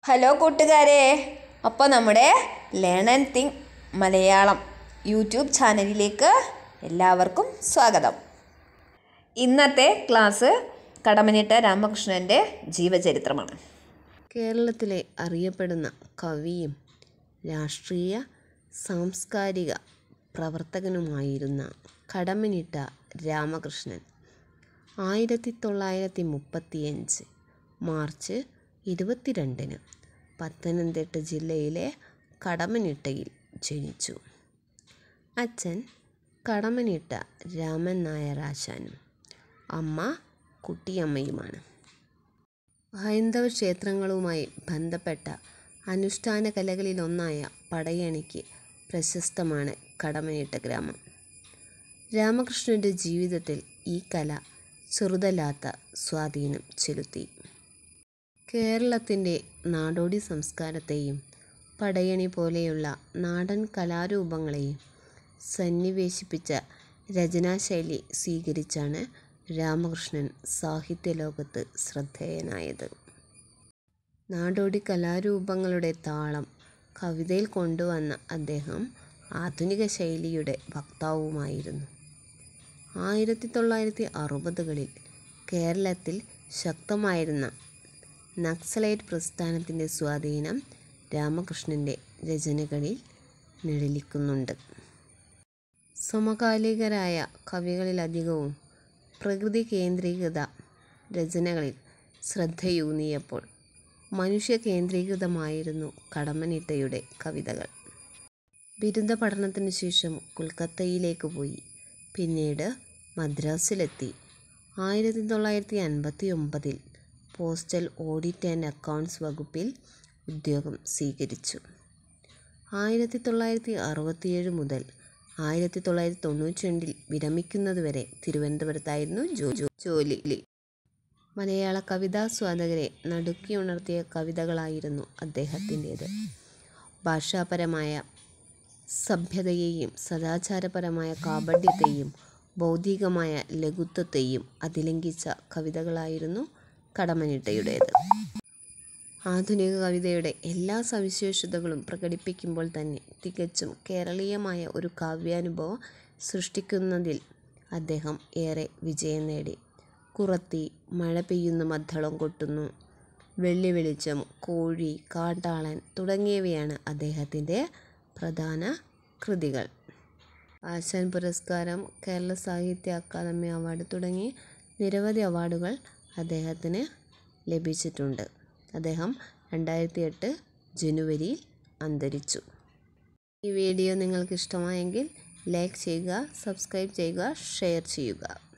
Hello കൂട്ടുകാരെ, അപ്പോൾ നമ്മുടെ learn and think Malayalam YouTube ചാനലിലേക്ക് എല്ലാവർക്കും സ്വാഗതം. ഇന്നത്തെ ക്ലാസ് കടമ്മനിട്ട രാമകൃഷ്ണൻ്റെ ജീവചരിത്രമാണ്. കേരളത്തിലെ അറിയപ്പെടുന്ന കവിയും രാഷ്ട്രീയ സാംസ്കാരിക പ്രവർത്തകനുമായിരുന്ന കടമ്മനിട്ട രാമകൃഷ്ണൻ 1935 മാർച്ച് 22 പത്തനംതിട്ട ജില്ലയിലെ കടമ്മനിട്ടയിൽ ജനിച്ചു. അച്ഛൻ കടമ്മനിട്ട രാമൻ നായരാശാനും അമ്മ കുട്ടിയമ്മയുമാണ്. ഹൈന്ദവ ക്ഷേത്രങ്ങളുമായി ബന്ധപ്പെട്ട അനുഷ്ഠാന കലകളിലൊന്നായ പടയണിക്ക് പ്രശസ്തമാണ് കടമ്മനിട്ട ഗ്രാമം. രാമകൃഷ്ണൻ്റെ ജീവിതത്തിൽ ഈ കല ചെറുതല്ലാത്ത സ്വാധീനം ചെലുത്തി. കേരളത്തിൻ്റെ നാടോടി സംസ്കാരത്തെയും പടയണി പോലെയുള്ള നാടൻ കലാരൂപങ്ങളെയും സന്നിവേശിപ്പിച്ച രചനാശൈലി സ്വീകരിച്ചാണ് രാമകൃഷ്ണൻ സാഹിത്യലോകത്ത് ശ്രദ്ധേയനായത്. നാടോടി കലാരൂപങ്ങളുടെ താളം കവിതയിൽ കൊണ്ടുവന്ന അദ്ദേഹം ആധുനിക ശൈലിയുടെ വക്താവുമായിരുന്നു. 1960കളിൽ കേരളത്തിൽ ശക്തമായിരുന്ന നക്സലൈറ്റ് പ്രസ്ഥാനത്തിൻ്റെ സ്വാധീനം രാമകൃഷ്ണൻ്റെ രചനകളിൽ നിഴലിക്കുന്നുണ്ട്. സമകാലികരായ കവികളിലധികവും പ്രകൃതി കേന്ദ്രീകൃത രചനകളിൽ ശ്രദ്ധയൂന്നിയപ്പോൾ മനുഷ്യ കേന്ദ്രീകൃതമായിരുന്നു കടമ്മനിട്ടയുടെ കവിതകൾ. ബിരുദ പഠനത്തിനു ശേഷം കൊൽക്കത്തയിലേക്ക് പോയി. പിന്നീട് മദ്രാസിലെത്തി. 1959 പോസ്റ്റൽ ഓഡിറ്റ് ആൻഡ് അക്കൗണ്ട്സ് വകുപ്പിൽ ഉദ്യോഗം സ്വീകരിച്ചു. 1967 മുതൽ 1992 വിരമിക്കുന്നതുവരെ തിരുവനന്തപുരത്തായിരുന്നു ജോലി. മലയാള കവിതാസ്വാദകരെ നടുക്കിയുണർത്തിയ കവിതകളായിരുന്നു അദ്ദേഹത്തിൻ്റേത്. ഭാഷാപരമായ സഭ്യതയെയും സദാചാരപരമായ കാപഢ്യത്തെയും ബൗദ്ധികമായ ലഘുത്വത്തെയും അതിലംഘിച്ച കവിതകളായിരുന്നു കടമ്മനിട്ടയുടേത്. ആധുനിക കവിതയുടെ എല്ലാ സവിശേഷതകളും പ്രകടിപ്പിക്കുമ്പോൾ തന്നെ തികച്ചും കേരളീയമായ ഒരു കാവ്യാനുഭവം സൃഷ്ടിക്കുന്നതിൽ അദ്ദേഹം ഏറെ വിജയം നേടി. കുറത്തി, മഴ പെയ്യുന്ന മദ്ദളം കൊട്ടുന്നു, വെള്ളി വെളിച്ചം, കോഴി, കാട്ടാളൻ തുടങ്ങിയവയാണ് അദ്ദേഹത്തിൻ്റെ പ്രധാന കൃതികൾ. ആശാൻ പുരസ്കാരം, കേരള സാഹിത്യ അക്കാദമി അവാർഡ് തുടങ്ങി നിരവധി അവാർഡുകൾ അദ്ദേഹത്തിന് ലഭിച്ചിട്ടുണ്ട്. അദ്ദേഹം 2008 ജനുവരിയിൽ അന്തരിച്ചു. ഈ വീഡിയോ നിങ്ങൾക്ക് ഇഷ്ടമായെങ്കിൽ ലൈക്ക് ചെയ്യുക, സബ്സ്ക്രൈബ് ചെയ്യുക, ഷെയർ ചെയ്യുക.